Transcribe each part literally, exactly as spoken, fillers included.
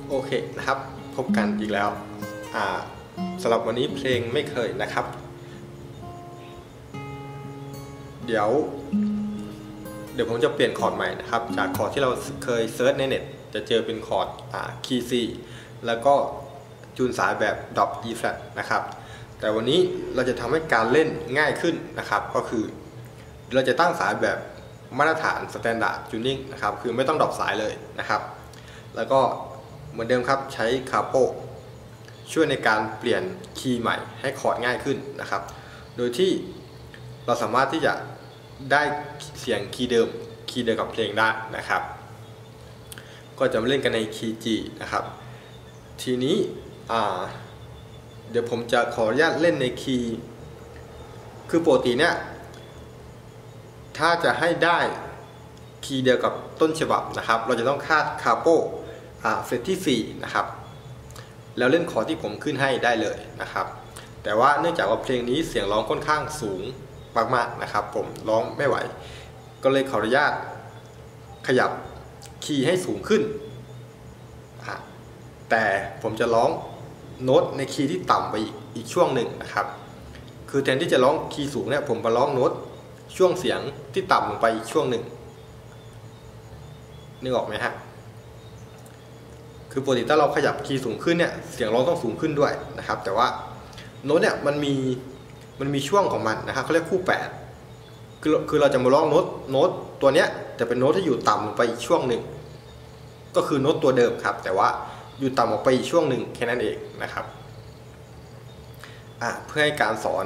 โอเคนะครับพบกันอีกแล้วอ่าสำหรับวันนี้เพลงไม่เคยนะครับเดี๋ยวเดี๋ยวผมจะเปลี่ยนคอร์ดใหม่นะครับจากคอร์ดที่เราเคยเซิร์ชในเน็ตจะเจอเป็นคอร์ดอ่าคีย์ C แล้วก็จูนสายแบบ ดรอป E flat นะครับแต่วันนี้เราจะทำให้การเล่นง่ายขึ้นนะครับก็คือเราจะตั้งสายแบบมาตรฐาน Standard Tuning นะครับคือไม่ต้องดรอปสายเลยนะครับแล้วก็เหมือนเดิมครับใช้คาโปช่วยในการเปลี่ยนคีย์ใหม่ให้คอร์ดง่ายขึ้นนะครับโดยที่เราสามารถที่จะได้เสียงคีย์เดิมคีย์เดียวกับเพลงได้นะครับก็จะมาเล่นกันในคีย์ G นะครับทีนี้เดี๋ยวผมจะขออนุญาตเล่นในคีย์คือปกติเนี่ยถ้าจะให้ได้คีย์เดียวกับต้นฉบับนะครับเราจะต้องคาดคาโปเฟสที่สี่นะครับแล้วเล่นคอร์ดที่ผมขึ้นให้ได้เลยนะครับแต่ว่าเนื่องจากว่าเพลงนี้เสียงร้องค่อนข้างสูงมากๆนะครับผมร้องไม่ไหวก็เลยขออนุญาตขยับคีย์ให้สูงขึ้นแต่ผมจะร้องโน้ตในคีย์ที่ต่ำไปอีกอีกช่วงหนึ่งนะครับคือแทนที่จะร้องคีย์สูงเนี่ยผมมาร้องโน้ตช่วงเสียงที่ต่ำลงไปอีกช่วงหนึ่งนึกออกไหมฮะคือปกติถ้าเราขยับคีย์สูงขึ้นเนี่ยเสียงร้องต้องสูงขึ้นด้วยนะครับแต่ว่าโน้ตเนี่ยมันมีมันมีช่วงของมันนะครับเขาเรียกคู่แปดคือคือเราจะมาร้องโน้ตโน้ตตัวเนี้ยจะเป็นโน้ตที่อยู่ต่ำลงไปอีกช่วงหนึ่งก็คือโน้ตตัวเดิมครับแต่ว่าอยู่ต่ำออกไปอีกช่วงหนึ่งแค่นั้นเองนะครับอ่ะเพื่อให้การสอน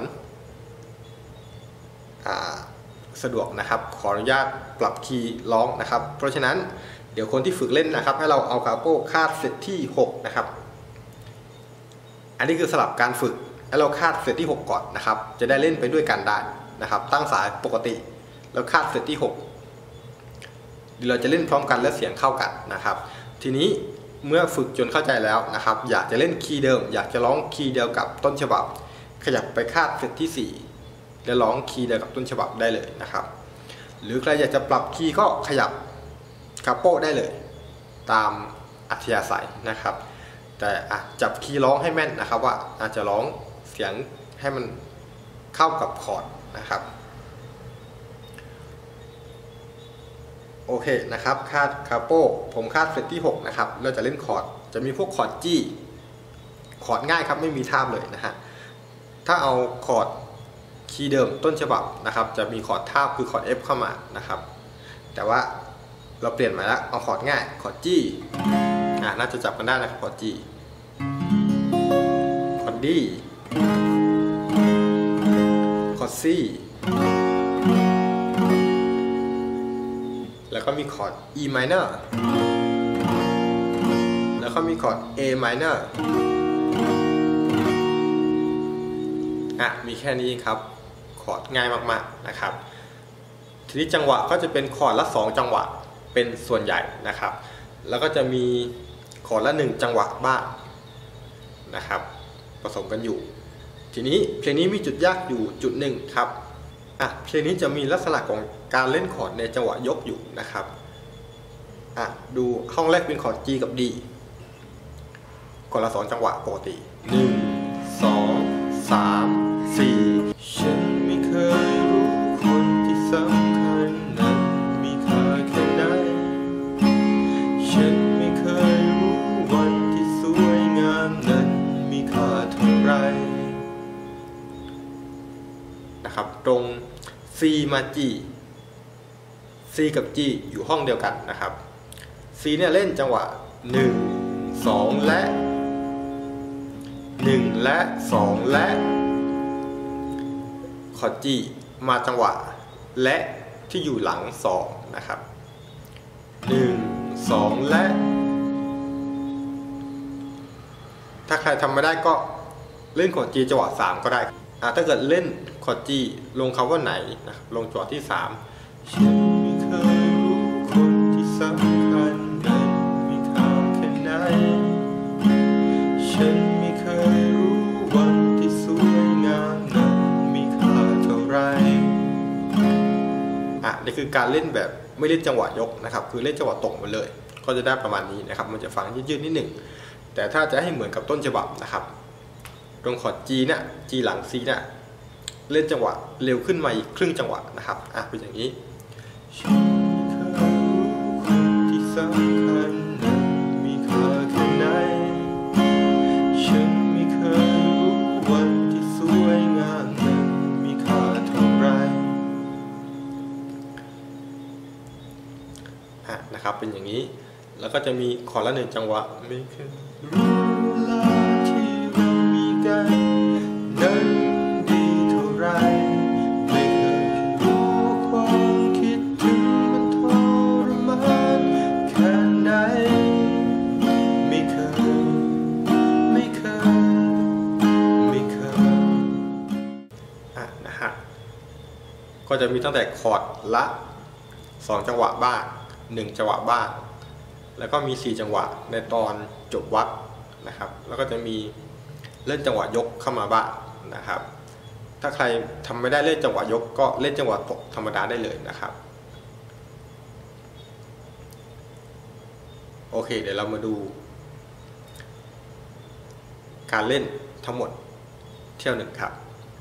อ่าสะดวกนะครับขออนุญาตปรับคีย์ร้องนะครับเพราะฉะนั้นเดี๋ยวคนที่ฝึกเล่นนะครับให้เราเอาคาโปคาดเซตที่หกนะครับอันนี้คือสลับการฝึกให้เราคาดเซตที่หกก่อนนะครับจะได้เล่นไปด้วยกันได้นะครับตั้งสายปกติแล้วคาดเซตที่หกเดี๋ยวเราจะเล่นพร้อมกันและเสียงเข้ากันนะครับทีนี้เมื่อฝึกจนเข้าใจแล้วนะครับอยากจะเล่นคีย์เดิมอยากจะร้องคีย์เดียวกับต้นฉบับขยับไปคาดเซตที่สี่และร้องคีย์เดียวกับต้นฉบับได้เลยนะครับหรือใครอยากจะปรับคีย์ก็ขยับคาโปได้เลยตามอัธยาศัยนะครับแต่จับคีย์ร้องให้แม่นนะครับว่าอาจจะร้องเสียงให้มันเข้ากับคอร์ดนะครับโอเคนะครับคาดคาโปผมคาดเฟสที่หกนะครับเราจะเล่นคอร์ดจะมีพวกคอร์ด G คอร์ดง่ายครับไม่มีท่าเลยนะฮะถ้าเอาคอร์ดคีย์เดิมต้นฉบับนะครับจะมีคอร์ดทาบคือคอร์ด F เข้ามานะครับแต่ว่าเราเปลี่ยนมาแล้วเอาคอร์ดง่ายคอร์ด G อ่าน่าจะจับกันได้นะครับคอร์ด G คอร์ด D คอร์ด C แล้วก็มีคอร์ด E minor แล้วก็มีคอร์ด A minor อ่ะมีแค่นี้ครับคอร์ดง่ายมากๆนะครับทีนี้จังหวะก็จะเป็นคอร์ดละสองจังหวะเป็นส่วนใหญ่นะครับแล้วก็จะมีคอร์ดละหนึ่งจังหวะบ้างนะครับผสมกันอยู่ทีนี้เพลงนี้มีจุดยากอยู่จุดหนึ่งครับอ่ะเพลงนี้จะมีลักษณะของการเล่นคอร์ดในจังหวะยกอยู่นะครับอ่ะดูห้องแรกเป็นคอร์ด G กับ D คอร์ดละสองจังหวะปกติหนึ่ง สอง สาม สี่ฉันไม่เคยรู้คนที่สำคัญนั้นมีค่าแค่ไหนฉันไม่เคยรู้วันที่สวยงามนั้นมีค่าเท่าไรนะครับตรง C มา G C กับ G อยู่ห้องเดียวกันนะครับ C เนี่ยเล่นจังหวะหนึ่ง สองและหนึ่งและสองและคอร์ด G มาจังหวะและที่อยู่หลังสองนะครับหนึ่ง สองและถ้าใครทำไม่ได้ก็เล่นคอร์ด G จังหวะสามก็ได้ถ้าเกิดเล่นคอร์ด G ลงคำว่าไหนนะลงจังหวะที่สามฉันไม่เคยรู้คนที่สำคัญนั้นมีค่าแค่ไหนฉันไม่เคยรู้วันที่สวยงามนั้นมีค่าเท่าไรอ่ะนี่คือการเล่นแบบไม่เล่นจังหวะยกนะครับคือเล่นจังหวะตกหมดเลยก็จะได้ประมาณนี้นะครับมันจะฟังยืดๆนิดหนึ่งแต่ถ้าจะให้เหมือนกับต้นฉบับนะครับตรงคอร์ด G เนี่ย G หลัง C เนี่ยเล่นจังหวะเร็วขึ้นมาอีกครึ่งจังหวะนะครับอ่ะเป็นอย่างนี้ฉันเคยรู้คนที่สำคัญนั้นมีค่าแค่ไหนฉันไม่เคยรู้วันที่สวยงามนั้นมีค่าเท่าไรอ่ะนะครับเป็นอย่างนี้แล้วก็จะมีคอร์ดละหนึ่งจังหวะไม่เคยรู้เวลาที่เรามีกันนั้นดีเท่าไรไม่เคยรู้ความคิดถึงมันทรมานแค่ไหนไม่เคยไม่เคยไม่เคยอ่ะนะฮะก็จะมีตั้งแต่คอร์ดละสองจังหวะบ้างหนึ่งจังหวะบ้างแล้วก็มีสี่จังหวะในตอนจบวรรคนะครับแล้วก็จะมีเล่นจังหวะยกเข้ามาบ้างนะครับถ้าใครทำไม่ได้เล่นจังหวะยกก็เล่นจังหวะตกธรรมดาได้เลยนะครับโอเคเดี๋ยวเรามาดูการเล่นทั้งหมดเที่ยวหนึ่งครับ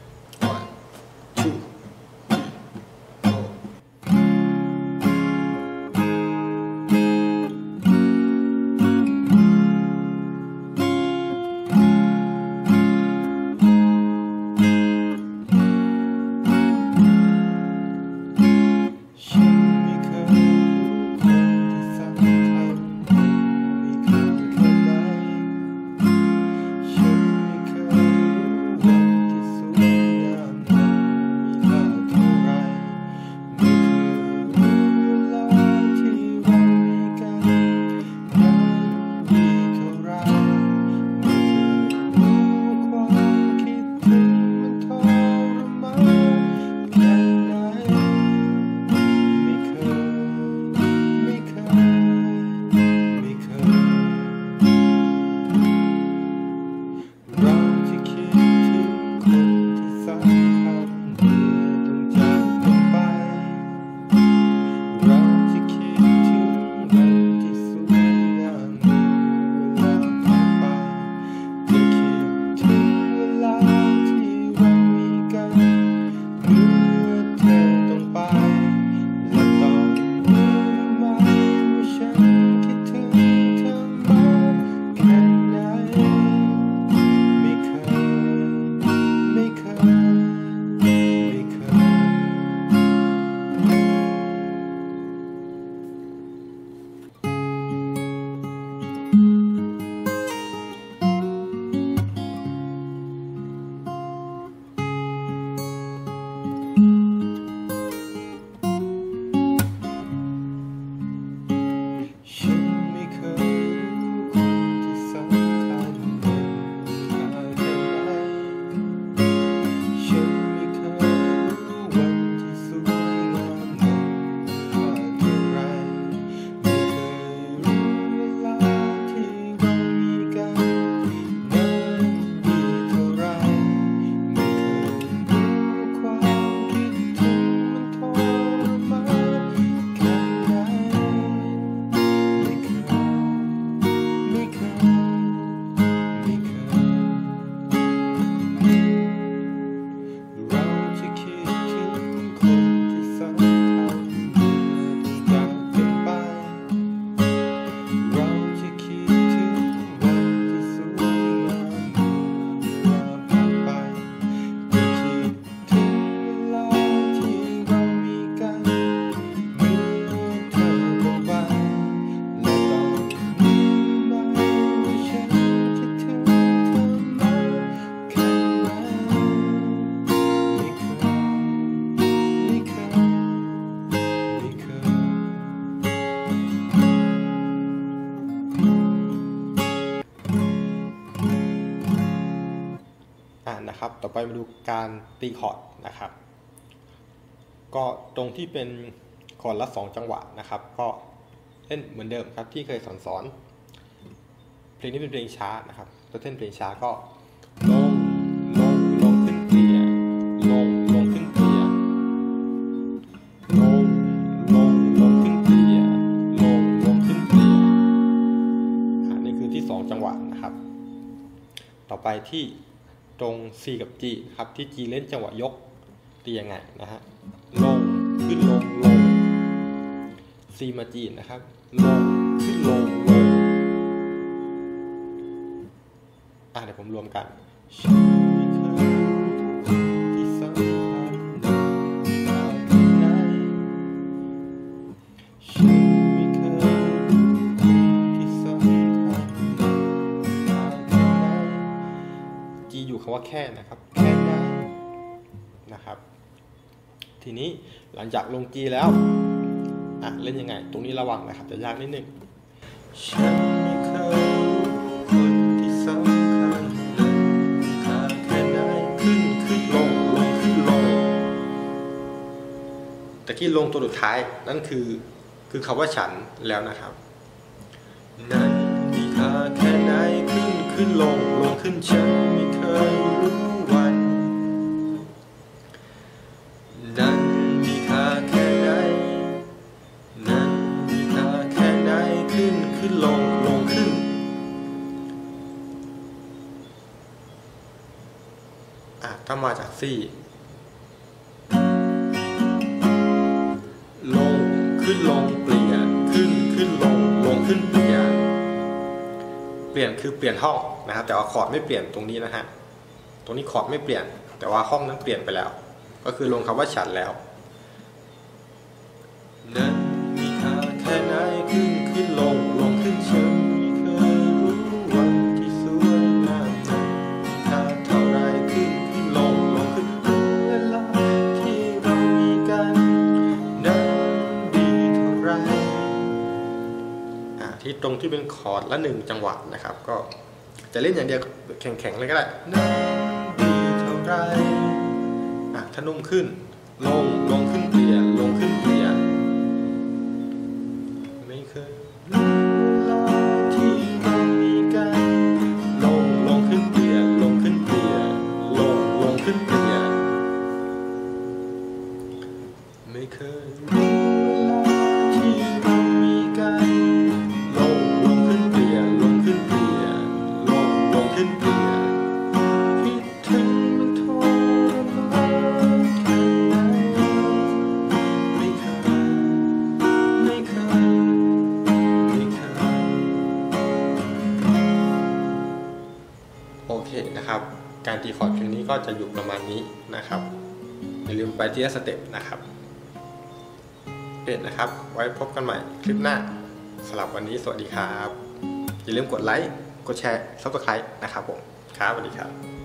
นะครับต่อไปมาดูการตีคอร์ดนะครับก็ตรงที่เป็นคอร์ดละสองจังหวะนะครับก็เล่นเหมือนเดิมครับที่เคยสอนสอนเพลงนี้เป็นเพลงช้านะครับตัวเต้นเพลงช้าก็ลงลงลงขึ้นเกลียลงลงขึ้นเกลียลงลงลงขึ้นเกลียลงลงขึ้นเกลียที่สองจังหวะนะครับต่อไปที่ตรง C กับ G ครับที่ G เล่นจังหวะยกตียังไงนะฮะลงขึ้นลงลง C มา G นะครับลงขึ้นลงลงอ่ะเดี๋ยวผมรวมกันอยู่คำว่าแค่นะครับแค่ได้นะครับทีนี้หลังจากลง G แล้วอ่ะเล่นยังไงตรงนี้ระวังนะครับจะยากนิดนึงฉันไม่เคยรู้คนที่สำคัญมีค่าแค่ไหนขึ้นขึ้นลงลงขึ้นลงแต่ที่ลงตัวสุดท้ายนั่นคือคือคำว่าฉันแล้วนะครับนั้นมีค่าแค่ไหนขึ้นขึ้นลงลงขึ้นฉันไม่เคยรู้วันนั้นมีค่าแค่ไหนนั้นมีค่าแค่ไหนขึ้นขึ้นลงลงขึ้นอ่ะถ้ามาจากซี่ลงขึ้นลงเปลี่ยนขึ้นขึ้นลงลงขึ้นเปลี่ยนเปลี่ยนคือเปลี่ยนห้องนะครับแต่ว่าคอร์ดไม่เปลี่ยนตรงนี้นะฮะตรงนี้คอร์ดไม่เปลี่ยนแต่ว่าห้องนั้นเปลี่ยนไปแล้วก็คือลงคำว่าฉันแล้วนั้นมีค่าแค่ไหนขึ้นขึ้นลงลงขึ้นฉันไม่เคยรู้วันที่สวยงามนั้นมีค่าเท่าไรขึ้นขึ้นลงลงขึ้นเวลาที่เรามีกันนั้นดีเท่าไรที่ตรงที่เป็นคอร์ดละหนึ่งจังหวะนะครับก็จะเล่นอย่างเดียวแข็งๆเลยก็ได้นั้นดีเท่าไรอ่ะถ้านุ่มขึ้นลงลงขึ้นเปลี่ยนลงขึ้นเปลี่ยนไม่เคยรู้เวลาที่เรามีกันลงลงขึ้นเปลี่ยนลงขึ้นเปลี่ยนลงลงขึ้นเปลี่ยนไม่เคยรู้เวลาที่เรามีกันลงลงขึ้นเปลี่ยนลงขึ้นเปลี่ยนลงลงขึ้นเปลี่ยนคิดถึงมันทรมานแค่ไหนไม่เคยไม่เคยไม่เคยโอเคนะครับการตีคอร์ดเพลงนี้ก็จะอยู่ประมาณนี้นะครับอย่าลืมไปที่สเต็ปนะครับเพจนะครับไว้พบกันใหม่คลิปหน้าสำหรับวันนี้สวัสดีครับอย่าลืมกดไลค์กดแชร์ซับสไครบ์นะครับผมครับสวัสดีครับ